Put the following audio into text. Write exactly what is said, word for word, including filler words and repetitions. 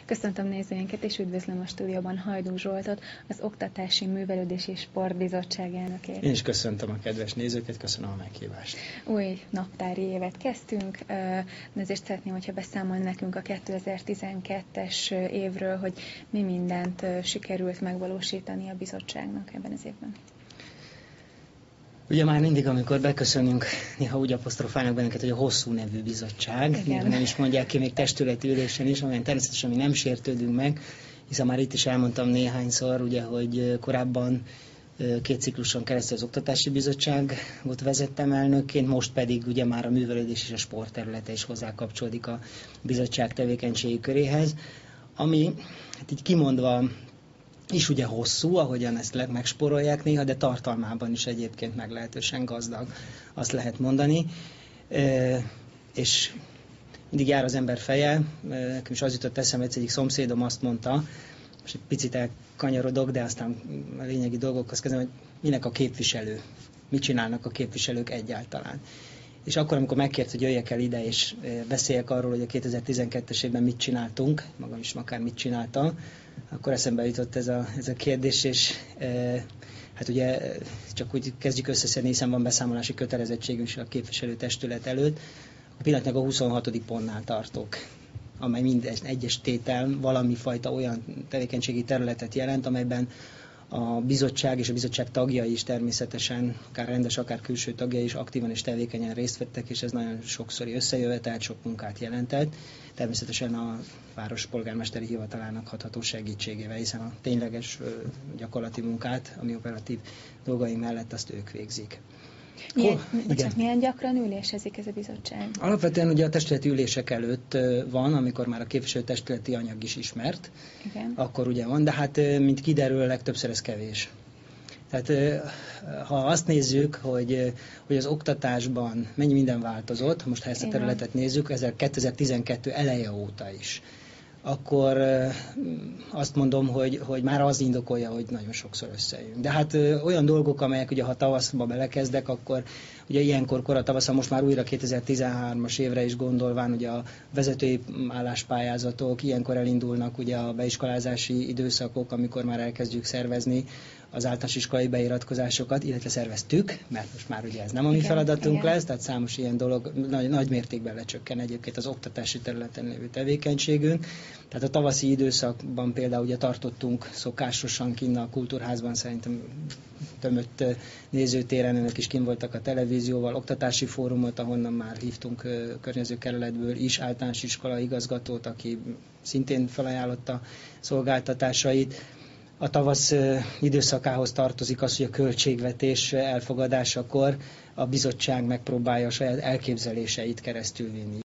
Köszöntöm nézőinket, és üdvözlöm a stúdióban Hajdú Zsoltot, az Oktatási Művelődési és Sportbizottság elnökét. Én is köszöntöm a kedves nézőket, köszönöm a meghívást. Új naptári évet kezdtünk, de ezért szeretném, hogyha beszámolni nekünk a kétezer-tizenkettes évről, hogy mi mindent sikerült megvalósítani a bizottságnak ebben az évben. Ugye már mindig, amikor beköszönünk, néha úgy apostrofálnak bennünket, hogy a hosszú nevű bizottság. Igen. Nem is mondják ki még testületi ülésen is, amelyen természetesen mi nem sértődünk meg, hiszen már itt is elmondtam néhányszor, ugye, hogy korábban két cikluson keresztül az Oktatási Bizottságot vezettem elnökként, most pedig ugye már a művelődés és a sport területe is hozzá kapcsolódik a bizottság tevékenységi köréhez, ami hát így kimondva is ugye hosszú, ahogyan ezt megsporolják néha, de tartalmában is egyébként meglehetősen gazdag, azt lehet mondani. E, és mindig jár az ember feje, nekem is az jutott eszembe, egyik szomszédom azt mondta, most egy picit elkanyarodok, de aztán a lényegi dolgokhoz kezdem, hogy minek a képviselő, mit csinálnak a képviselők egyáltalán. És akkor, amikor megkért, hogy jöjjek el ide, és beszéljek arról, hogy a kétezer-tizenkettes évben mit csináltunk, magam is akár mit csináltam, akkor eszembe jutott ez a, ez a kérdés, és e, hát ugye csak úgy kezdjük összeszedni, hiszen van beszámolási kötelezettségünk is a képviselőtestület előtt. A pillanatnak a huszonhatodik pontnál tartok, amely minden egyes tétel valami fajta olyan tevékenységi területet jelent, amelyben a bizottság és a bizottság tagjai is természetesen, akár rendes, akár külső tagjai is aktívan és tevékenyen részt vettek, és ez nagyon sokszori összejövetelt, sok munkát jelentett. Természetesen a város polgármesteri hivatalának hatható segítségével, hiszen a tényleges gyakorlati munkát, ami operatív dolgai mellett azt ők végzik. Milyen, oh, csak milyen gyakran ülésezik ez a bizottság? Alapvetően ugye a testületi ülések előtt van, amikor már a képviselőtestületi anyag is ismert, igen. Akkor ugye van, de hát mint kiderül, legtöbbször ez kevés. Tehát ha azt nézzük, hogy, hogy az oktatásban mennyi minden változott, most ha ezt a területet nézzük, ez a kétezer-tizenkettő eleje óta is, akkor azt mondom, hogy, hogy már az indokolja, hogy nagyon sokszor összejövünk. De hát olyan dolgok, amelyek ugye ha tavaszba belekezdek, akkor ugye ilyenkor kora tavaszban, most már újra kétezer-tizenhármas évre is gondolván, ugye a vezetői álláspályázatok, ilyenkor elindulnak ugye a beiskolázási időszakok, amikor már elkezdjük szervezni az általános iskolai beiratkozásokat, illetve szerveztük, mert most már ugye ez nem a mi igen, feladatunk igen. lesz, tehát számos ilyen dolog nagy, nagy mértékben lecsökken egyébként az oktatási területen lévő tevékenységünk. Tehát a tavaszi időszakban például ugye tartottunk szokásosan kinn a Kultúrházban, szerintem tömött nézőtéren, önök is kinn voltak a televízióval, oktatási fórumot, ahonnan már hívtunk környező kerületből is általános iskola igazgatót, aki szintén felajánlotta szolgáltatásait. A tavasz időszakához tartozik az, hogy a költségvetés elfogadásakor a bizottság megpróbálja a saját elképzeléseit keresztül vinni.